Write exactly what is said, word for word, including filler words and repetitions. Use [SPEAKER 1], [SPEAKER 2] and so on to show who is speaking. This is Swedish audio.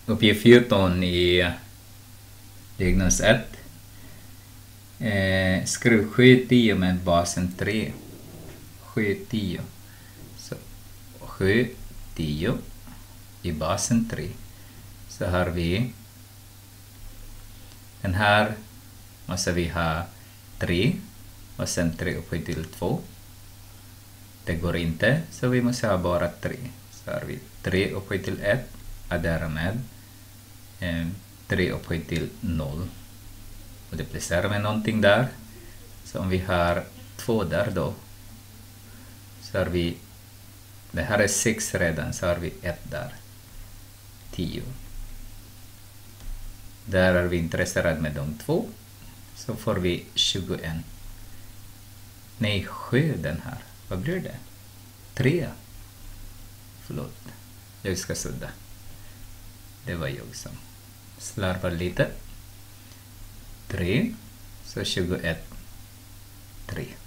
[SPEAKER 1] uppgift fjorton i diagnos ett. Eh, skriv sju tio med basen tre. sju tio. Så sju tio i basen tre. Så har vi den här måste vi ha tre och sen tre upphöjt till två. Det går inte, så vi måste ha bara tre. Så har vi tre upphöjt till ett, addera med eh, tre upphöjt till noll. Multiplicerar med någonting där. Så om vi har två där då, så har vi, det här är sex redan, så har vi ett där. tio. Där är vi intresserade med de två. Så får vi tjugoett. Nej, sju den här. Vad blir det? tre. Förlåt. Jag ska sudda. Det var jag som slarvar lite. tre. Så tjugoett. tre.